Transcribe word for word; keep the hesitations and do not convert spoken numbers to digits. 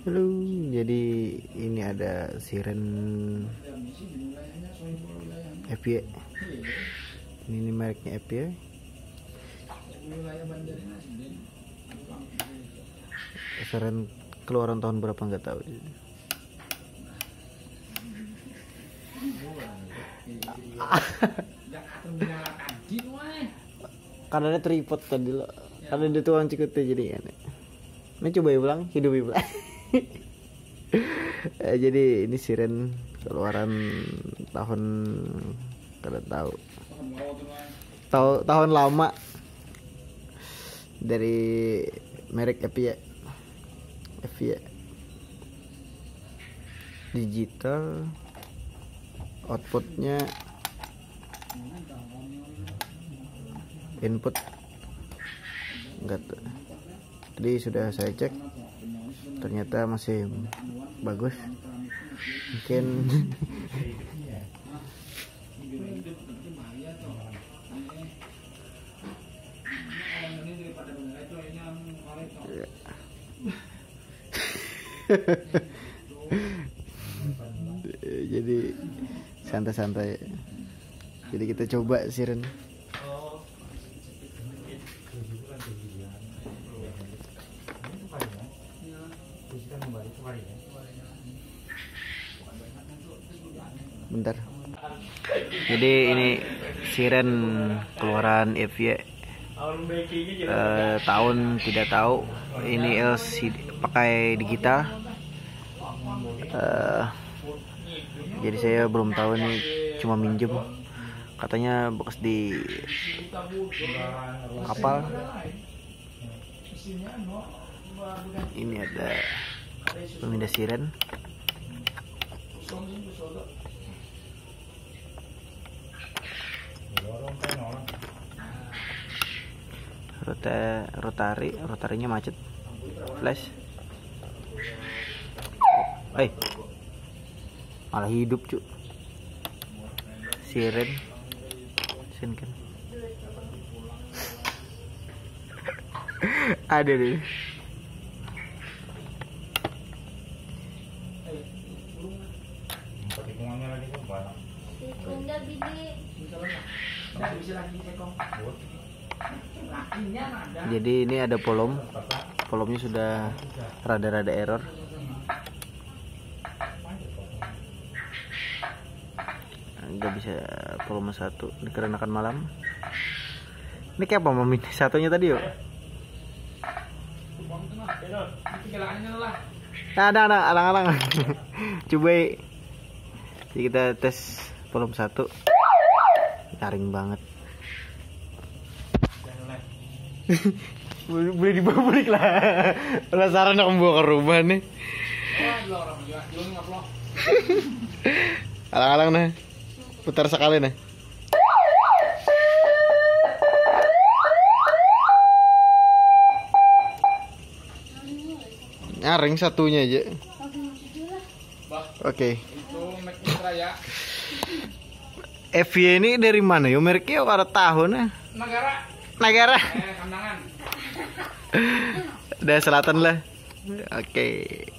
Halo, jadi ini ada siren F Y. Ini mereknya F Y. Siren keluaran tahun berapa nggak tahu. Karena ada tripod tadi lo, karena ada tuang cikutnya jadi aneh. Ini coba ya pulang, hidup ya pulang. Jadi ini siren keluaran tahun kada tahu. Tahu tahun lama dari merek F Y. F Y digital, outputnya input enggak, tadi sudah saya cek ternyata masih bagus. Mungkin jadi santai-santai, jadi kita coba siren. Bentar. Jadi ini siren keluaran F Y. Uh, tahun tidak tahu. Ini L C D pakai digital. Uh, jadi saya belum tahu, nih cuma minjem. Katanya bekas di kapal. Ini ada pemindah siren. Rota, rotari, rotarinya macet. Flash. Eh, malah hidup cu. Siren, siren kan. Ada deh. Jadi ini ada polom, polomnya sudah rada-rada error. Nggak bisa polom satu dikarenakan malam. Ini kayak apa mamin? Satunya tadi yuk. Nah, ada, ada, alang-alang. Coba. Jadi kita tes polom satu. Garing banget. Boleh dibawa balik lah. Penasaran aku bawa ke rumah nih. Alang-alang nah. Putar sekali nah. Nyaring satunya aja. Oke. F Y ini dari mana? Yo mereknya ada tahun ya. Negara. Negara. Eh, Kandangan. Udah selatan lah. Oke.